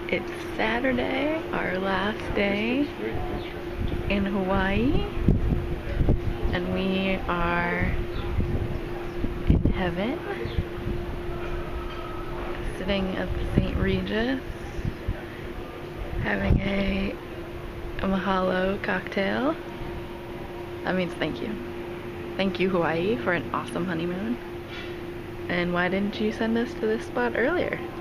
It's Saturday, our last day in Hawaii, and we are in heaven, sitting at the St. Regis, having a mahalo cocktail. That means thank you. Thank you, Hawaii, for an awesome honeymoon. And why didn't you send us to this spot earlier?